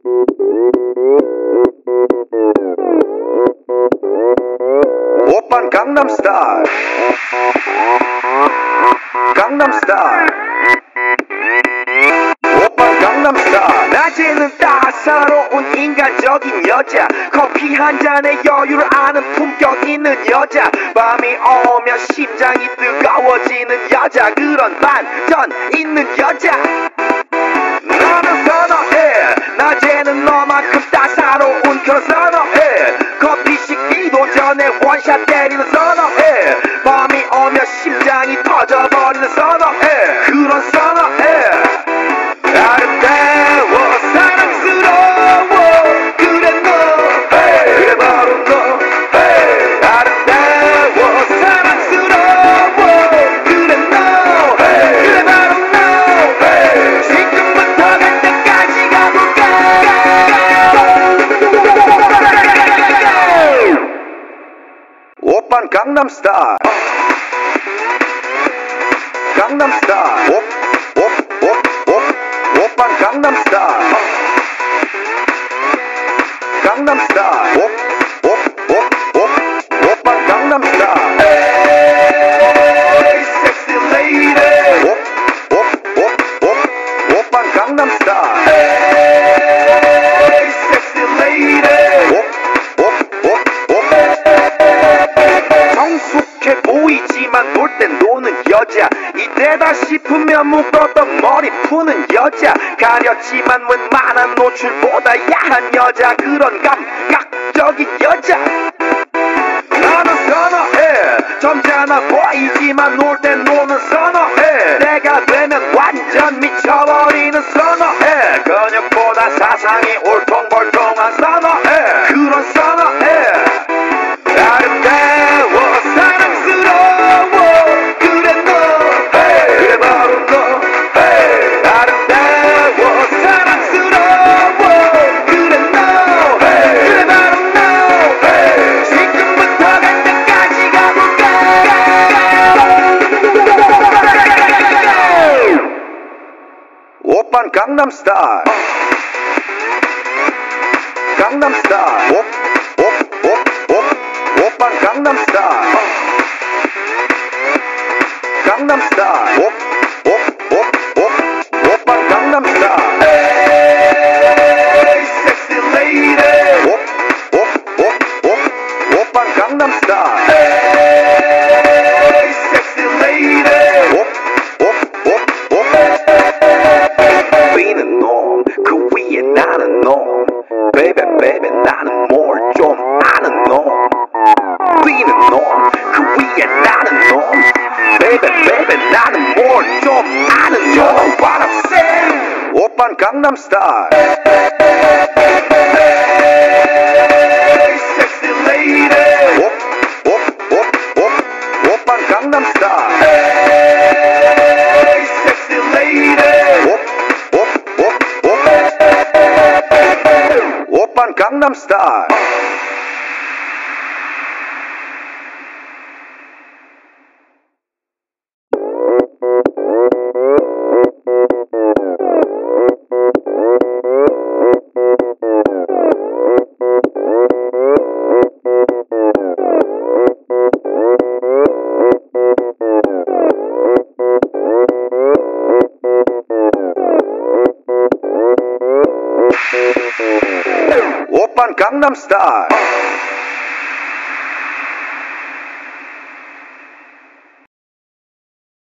오빤 강남스타일 강남스타일 오빤 강남스타일 낮에는 따사로운 인간적인 여자 커피 한 잔에 여유를 아는 품격 있는 여자 밤이 오면 심장이 뜨거워지는 여자 그런 반전 있는 여자 나는 선어해 낮에는 너만큼 따사로운 그런 선어해 커피 식기도 전에 원샷 때리는 선어해 밤이 오면 심장이 터져버리는 선어해 그런 선어해 아름다워 사랑스러워 그래 너 그래 바로 너 아름다워 사랑스러워 그래 너 그래 바로 너 지금부터 갈 때까지 가볼까 오빤 강남스타일 강남스타일 오빤 강남스타일 강남스타일 오빤 강남스타일 Hey sexy lady 오빤 강남스타일 Hey sexy lady 성숙해 보이지만 놀 땐 노는 여자 이때다 싶으면 묶었던 머리 푸는 여자 가렸지만 웬만한 노출보다 야한 여자 그런 감각적인 여자 나는 선어해 점잖아 보이지만 놀 땐 노는 선어해 내가 되면 완전 미쳐버리는 선어해 근육보다 사상이 울퉁불퉁한 선어해 그런 선어해 아름다워 사랑스러워 그래 너 그래 바로 너 아름다워 사랑스러워 그래 너 그래 바로 너 지금부터 갈 때까지 가볼까 오빤 강남스타일 강남스타일 오빤 강남스타일 강남스타일 오빤 강남스타일 Hey sexy lady 오빤 강남스타일 Hey sexy lady 위는 놈 그 위에 나는 놈 Baby baby 나는 뭘 좀 아는 놈 위는 놈 그 위에 나는 놈 Baby baby 나는 뭘 좀 아는 놈 You know what I'm saying 오빤 강남스타일 Hey sexy lady 오빤 강남스타일 Hey sexy lady 오빤 강남스타일 오빤 강남스타일